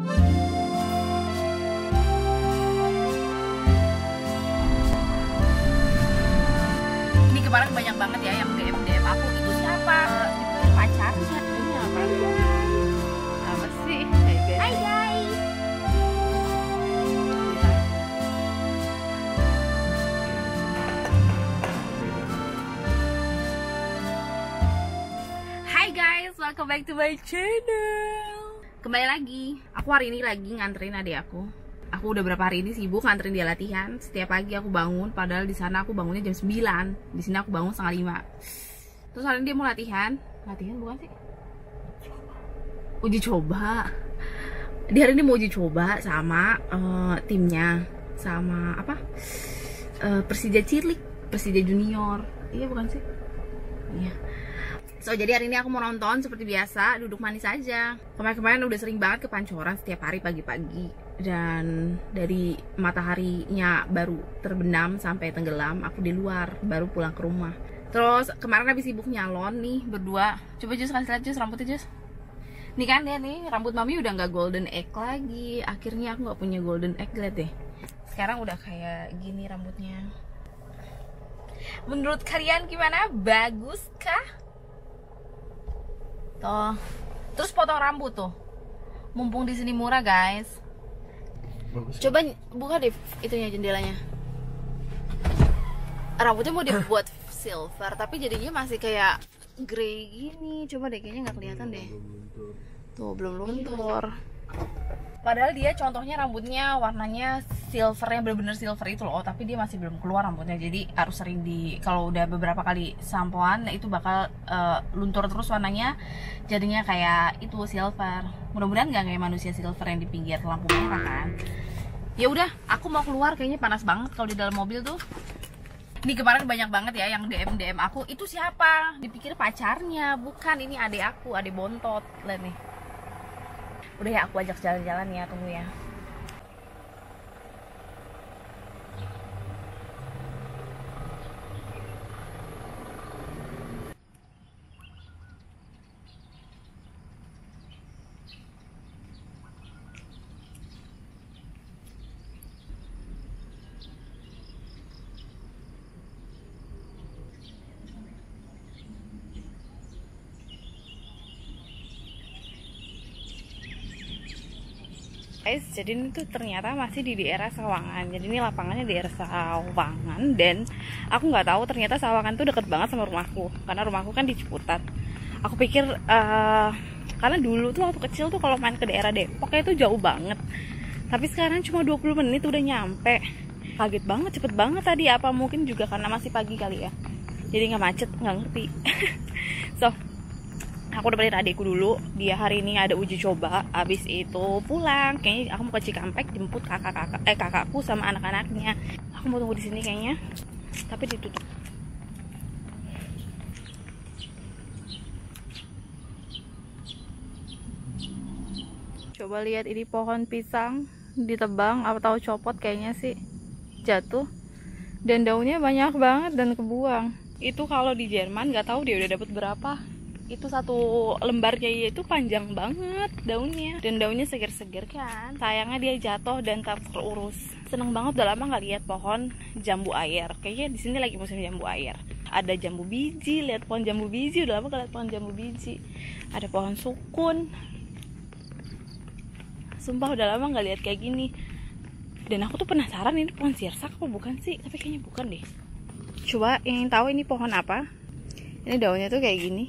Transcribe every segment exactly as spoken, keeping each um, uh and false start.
Ini kemarin banyak banget ya yang D M D M aku, itu siapa? Itu pacarnya. Ini apa? Apa sih? Hai guys. Hai guys. Hai guys, welcome back to my channel. Kembali lagi. Aku hari ini lagi nganterin adik aku. Aku udah berapa hari ini sibuk nganterin dia latihan. Setiap pagi aku bangun, padahal di sana aku bangunnya jam sembilan. Di sini aku bangun setengah lima. Terus hari ini dia mau latihan. Latihan bukan sih? Uji coba. Di hari ini mau uji coba sama uh, timnya, sama apa? Uh, Persija Cilik, Persija Junior. Iya bukan sih? Iya. So, jadi hari ini aku mau nonton seperti biasa, duduk manis aja. Kemarin-kemarin udah sering banget ke Pancoran setiap hari pagi-pagi. Dan dari mataharinya baru terbenam sampai tenggelam, aku di luar, baru pulang ke rumah. Terus kemarin habis sibuk nyalon nih berdua. Coba Jus kasih lihat Jus, rambutnya Jus. Nih kan dia nih, rambut mami udah nggak golden egg lagi. Akhirnya aku nggak punya golden egg, lihat deh. Sekarang udah kayak gini rambutnya. Menurut kalian gimana? Bagus kah? Tuh. Terus potong rambut tuh. Mumpung di sini murah, guys. Bagus. Coba buka deh itunya, jendelanya. Rambutnya mau dibuat silver, tapi jadinya masih kayak grey gini. Coba deh, kayaknya nggak kelihatan deh. Tuh, belum luntur. Padahal dia contohnya rambutnya warnanya silvernya bener-bener silver itu loh, tapi dia masih belum keluar rambutnya. Jadi harus sering di, kalau udah beberapa kali sampoan itu bakal uh, luntur terus warnanya, jadinya kayak itu silver. Mudah-mudahan nggak kayak manusia silver yang di pinggir lampu merah kan. Ya udah, aku mau keluar, kayaknya panas banget kalau di dalam mobil tuh. Ini kemarin banyak banget ya yang D M D M aku, itu siapa? Dipikir pacarnya, bukan, ini adik aku, adik bontot. Lihat nih. Udah ya, aku ajak jalan-jalan ya, tunggu ya. Guys, jadi ini tuh ternyata masih di daerah Sawangan. Jadi ini lapangannya di daerah Sawangan, dan aku nggak tahu ternyata Sawangan tuh deket banget sama rumahku, karena rumahku kan di Ciputat. Aku pikir uh, karena dulu tuh waktu kecil tuh kalau main ke daerah Depok itu jauh banget, tapi sekarang cuma dua puluh menit udah nyampe. Kaget banget, cepet banget tadi. Apa mungkin juga karena masih pagi kali ya, jadi nggak macet, nggak ngerti. So, aku udah adikku dulu, dia hari ini ada uji coba. Abis itu pulang, kayaknya aku mau ke Cikampek jemput kakak-kakak eh kakakku sama anak-anaknya. Aku mau tunggu di sini kayaknya, tapi ditutup. Coba lihat ini pohon pisang ditebang atau copot, kayaknya sih jatuh, dan daunnya banyak banget dan kebuang. Itu kalau di Jerman nggak tahu dia udah dapat berapa. Itu satu lembarnya itu panjang banget daunnya, dan daunnya seger-seger kan. Sayangnya dia jatuh dan tak terurus. Seneng banget, udah lama nggak lihat pohon jambu air. Kayaknya di sini lagi musim jambu air. Ada jambu biji, lihat pohon jambu biji, udah lama nggak lihat pohon jambu biji. Ada pohon sukun. Sumpah udah lama nggak lihat kayak gini. Dan aku tuh penasaran ini pohon sirsak apa bukan sih? Tapi kayaknya bukan deh. Coba yang tahu ini pohon apa? Ini daunnya tuh kayak gini.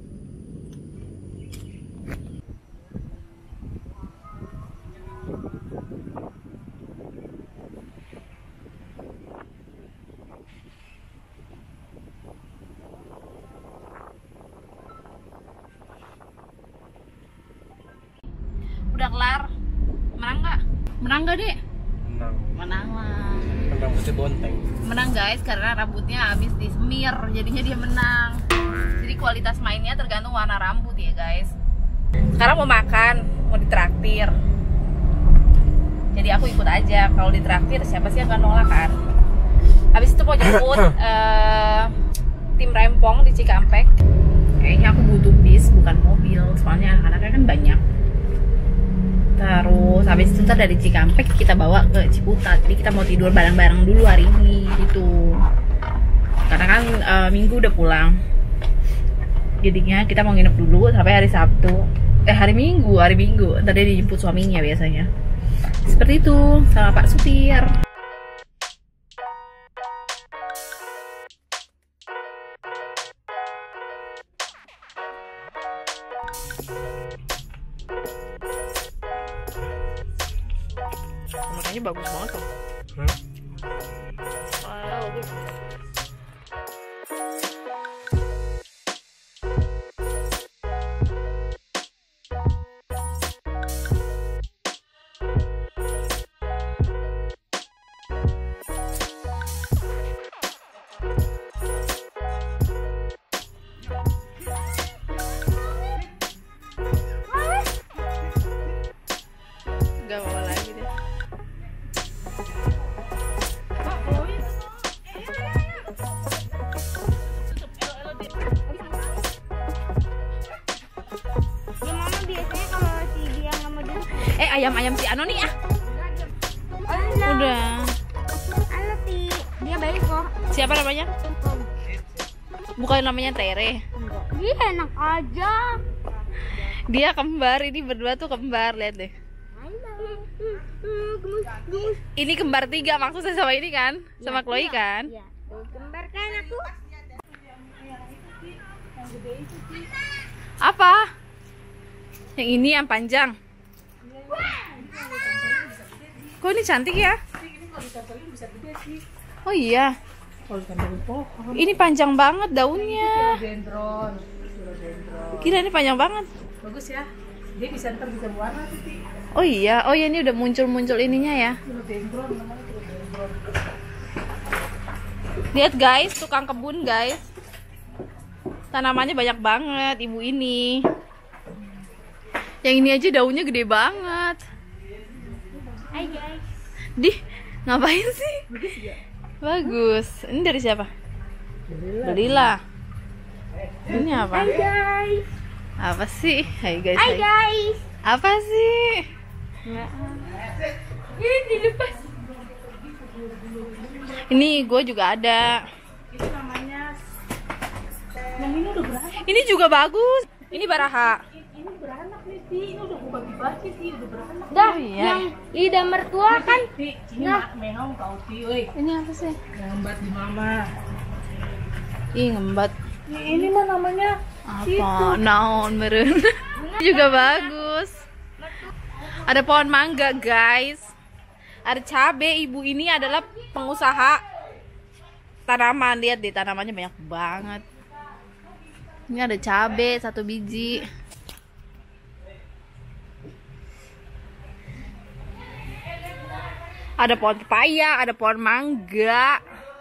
Udah kelar. Menang nggak? Menang nggak dek? Menang. Menang lah. Menang masih bonteng. Menang guys, karena rambutnya habis disemir, jadinya dia menang. Jadi kualitas mainnya tergantung warna rambut ya guys. Sekarang mau makan, mau ditraktir. Jadi aku ikut aja. Kalau ditraktir siapa sih yang gak nolak kan? Habis itu mau jemput uh, tim rempong di Cikampek. Kayaknya aku butuh bis bukan mobil, soalnya anak-anaknya kan banyak. Terus Habis itu ntar dari Cikampek kita bawa ke Ciputat. Jadi kita mau tidur bareng-bareng dulu hari ini gitu. Karena kan uh, Minggu udah pulang. Jadinya kita mau nginep dulu sampai hari Sabtu. Eh hari Minggu, hari Minggu. Ntar dia dijemput suaminya biasanya. Seperti itu sama Pak supir. Makanya bagus banget tuh. Hmm? Ah, bagus. Gak mau lagi deh. Eh ayam-ayam si Ano nih ah. Udah. Halo Ti, dia baik kok. Siapa namanya? Bukan namanya Tere. Dia enak aja. Dia kembar, ini berdua tuh kembar, lihat deh. Halo. Gemus, gemus. Ini kembar tiga maksudnya sama ini kan? Sama Ya, Chloe iya. kan? Iya. Tuh, kembar kan aku. Apa? Yang ini yang panjang. Kok ini cantik ya? Oh iya. Ini panjang banget daunnya. Gila ini panjang banget. Bagus ya. Dia bisa ntar bisa warna tuh. Oh iya, oh iya ini udah muncul-muncul ininya ya. Lihat guys, tukang kebun guys. Tanamannya banyak banget ibu ini. Yang ini aja daunnya gede banget. Hai guys. Dih, ngapain sih? Bagus. Ini dari siapa? Belila. Ini apa? Hai guys. Apa sih? Hai guys. Hai hai. guys. Apa sih? Ini dilepas. Ini gue juga ada. Itu namanya yang ini udah beranak. Ini juga bagus. Ini baraha. Ini beranak nih, Ti. Ini udah gue bagi-bagi, Ti. Udah beranak. Dah, Oh, iya. yang lidah mertua kan. Ti, ini Nah. mak meong kau, Ti. Woi, Ini apa sih? ngembat di mama. Ih, ngembat. Ini, ini mah namanya Apa? Naon meren. Ini juga bagus. Ada pohon mangga, guys. Ada cabe. Ibu ini adalah pengusaha tanaman. Lihat deh, tanamannya banyak banget. Ini ada cabe satu biji. Ada pohon pepaya, ada pohon mangga.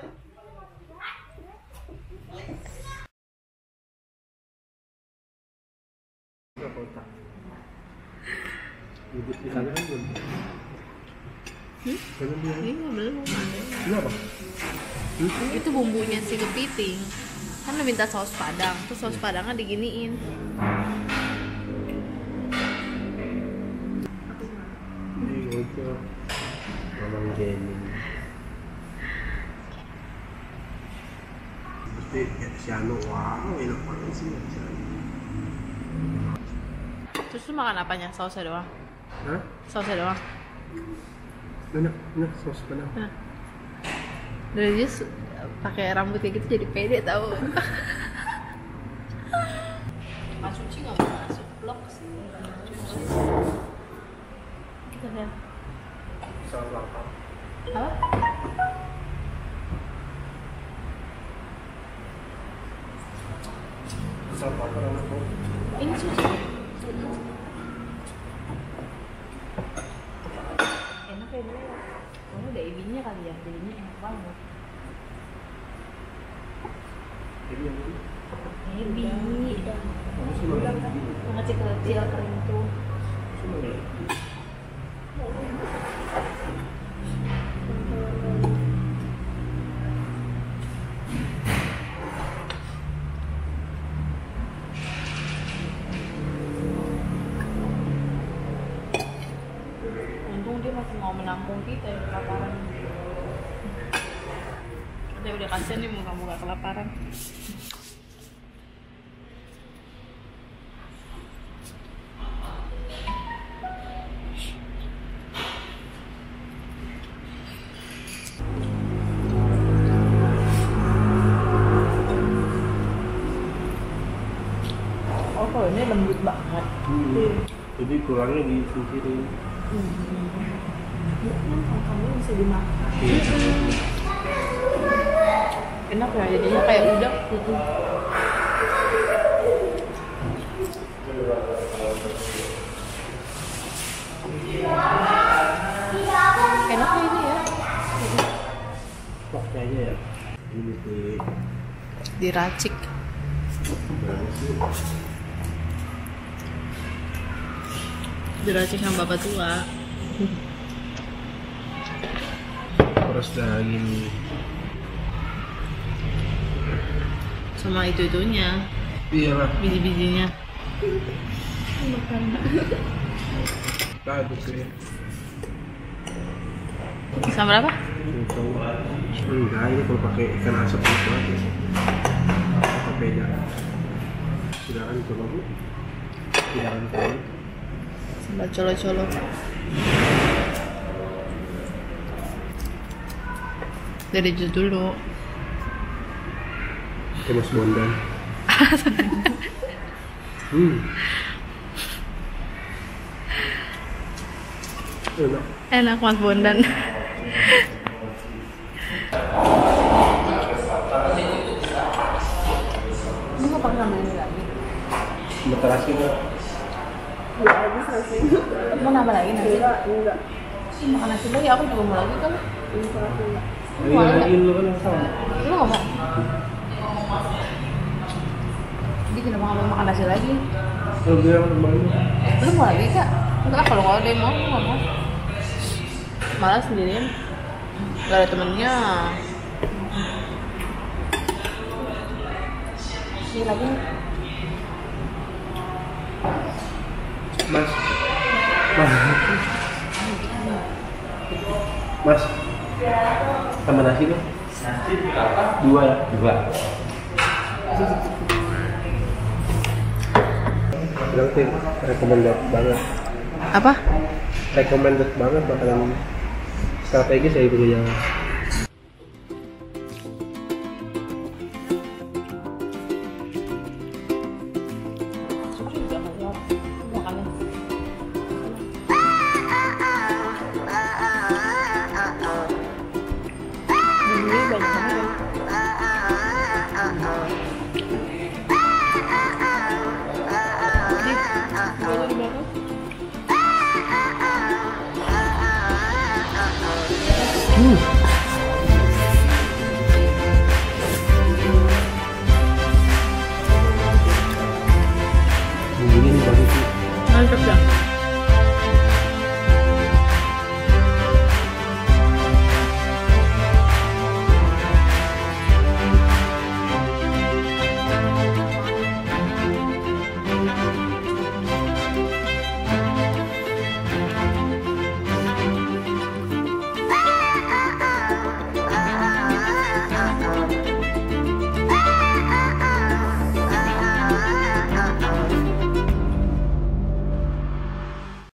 Ini belum. Itu bumbunya si kepiting. Kan lo minta saus padang, terus saus padangnya diginiin. Mamang Jenny. Si Ano, wow, enak banget sih. Terus lu makan apanya? Sausnya doang? Hah? Sausnya doang? Enak, enak sos padang. Nah. Dari dia su- pakai rambut kayak gitu jadi pede tau. Mas Suci nggak mau masuk vlog sih. Kita lihat. Salah lapar. Apa? Salah lapar anakku. Ini Suci. Enak ya dulu. Oh, ada ibinya kali ya, jadinya enak banget. Jadi yang ini, Ebi. kamu sih makan ini. Yang kecil-kecil kering tuh. Cuma ya. masih mau menampung kita yang kelaparan. Udah udah kasihan nih muka-muka kelaparan. Oh, kalau ini lembut banget. Hmm. Jadi kurangnya disingkirin. Kamu bisa dimakan. Enak ya jadinya kayak udang gitu. Enaknya ini ya. Pakai aja ya. Ini di Diracik. Diracik sama bapak tua. peres daging. Sama itu-itunya, Iyalah. biji-bijinya. Bagus sih. Sama berapa? Itu enggak, ini kalau pakai ikan asap itu aja. Apa beda? Silakan coba Bu. Silakan coba. Sambal colo-colo. Dari jus dulu. Oke, Mas Bondan. hmm. Enak. Enak Mas Bondan. Ini mau pakai sama ini lagi. Bentar lagi nggak? Udah habis nasi. Mau nambah lagi nanti? Enggak, enggak. Ih, makan nasi lagi, aku juga mau lagi kan. Enggak, enggak. Ayo lagi lu kan yang sama. Lu nggak mau? Jadi kenapa nggak mau makan nasi lagi? Lu bilang kembali. Lu mau lagi kak? Enggak, kalau nggak ada yang mau, aku nggak mau. Malah sendirian, nggak ada temennya. Ini lagi nih. Mas. Mas. Mas. Tambah nasi dong. Nasi berapa? Dua ya? Dua. Bilang sih recommended banget. Apa? Recommended banget makanan strategis ya ibu yang Hmm.